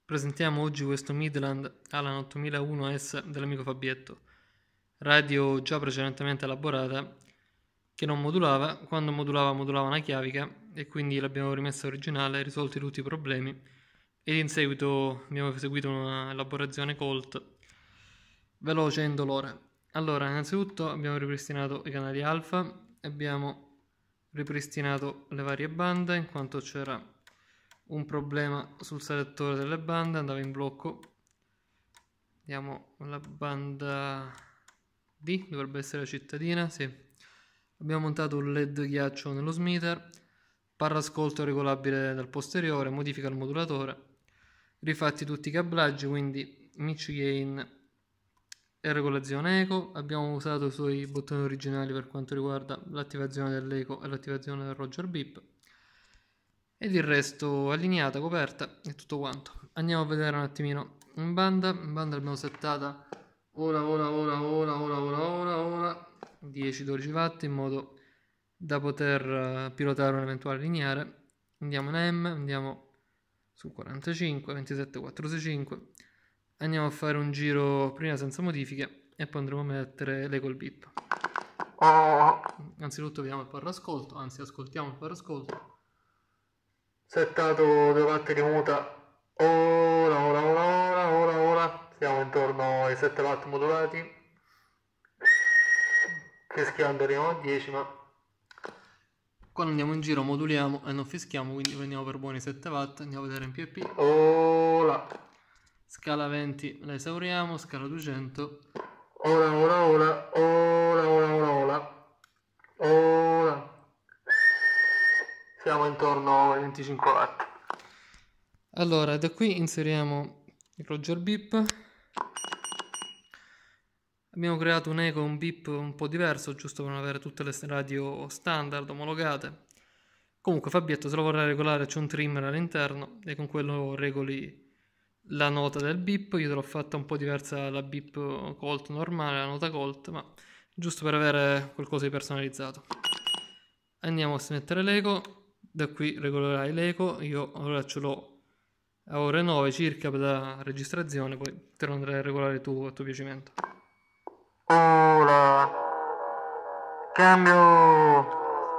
Presentiamo oggi questo Midland Alan 8001S dell'amico Fabietto, radio già precedentemente elaborata che non modulava, quando modulava una chiavica e quindi l'abbiamo rimessa originale, risolti tutti i problemi ed in seguito abbiamo eseguito una elaborazione Colt veloce e indolore. Allora, innanzitutto abbiamo ripristinato i canali alfa, abbiamo ripristinato le varie bande in quanto c'era un problema sul selettore delle bande, andava in blocco. Andiamo alla banda D, dovrebbe essere la cittadina, sì. Abbiamo montato un LED ghiaccio nello smeter, parascolto regolabile dal posteriore, modifica al modulatore, rifatti tutti i cablaggi, quindi mix gain e regolazione eco. Abbiamo usato i suoi bottoni originali per quanto riguarda l'attivazione dell'eco e l'attivazione del Roger Beep. Ed il resto allineata, coperta e tutto quanto. Andiamo a vedere un attimino in banda l'abbiamo settata ora 10-12 watt in modo da poter pilotare un eventuale lineare. Andiamo in M, andiamo su 45, 27, 465. Andiamo a fare un giro prima senza modifiche e poi andremo a mettere l'eco il beep. Anzitutto vediamo il parascolto, anzi ascoltiamo il parascolto. Settato 2 watt di muta, ora, siamo intorno ai 7 watt modulati, fischiando arriviamo a 10, ma quando andiamo in giro moduliamo e non fischiamo, quindi prendiamo per buoni 7 watt, andiamo a vedere in PEP, scala 20 la esauriamo, scala 200, ora, siamo intorno ai 25 watt. Allora, da qui inseriamo il Roger Beep. Abbiamo creato un eco, un beep un po' diverso, giusto per non avere tutte le radio standard omologate. Comunque Fabietto, se lo vorrei regolare, c'è un trimmer all'interno e con quello regoli la nota del beep. Io te l'ho fatta un po' diversa dalla beep Colt normale, la nota Colt, ma giusto per avere qualcosa di personalizzato. Andiamo a mettere l'eco, da qui regolerai l'eco, io ora ce l'ho a ore 9 circa per la registrazione, poi te lo andrai a regolare tu a tuo piacimento. Ora cambio,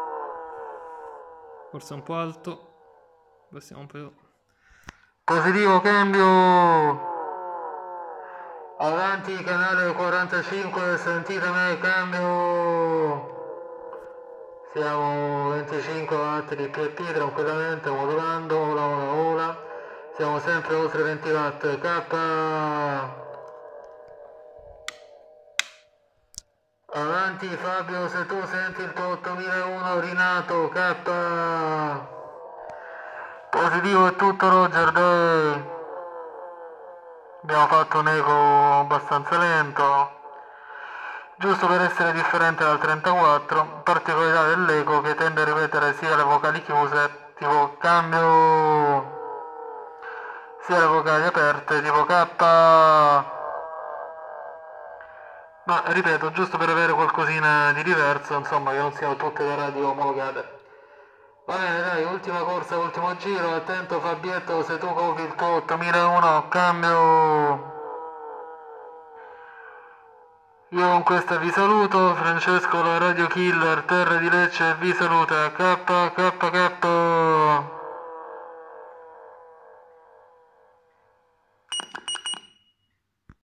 forse un po' alto, passiamo un po' positivo, cambio, avanti canale 45, sentite me, cambio, siamo 25 watt di PP tranquillamente modulando, ora, siamo sempre oltre 20 watt, K. Avanti Fabio, se tu senti il tuo 8001 rinato, K. Positivo è tutto Roger, dai. Abbiamo fatto un eco abbastanza lento, giusto per essere differente dal 34, particolarità dell'eco che tende a ripetere sia le vocali chiuse, tipo cambio, sia le vocali aperte, tipo K. Ma ripeto, giusto per avere qualcosina di diverso, insomma, che non siano tutte le radio omologate. Va bene, dai, ultima corsa, ultimo giro, attento Fabietto, se tu copi il tuo 8001, cambio. Io con questa vi saluto, Francesco la Radio Killer, Terra di Lecce vi saluta, K.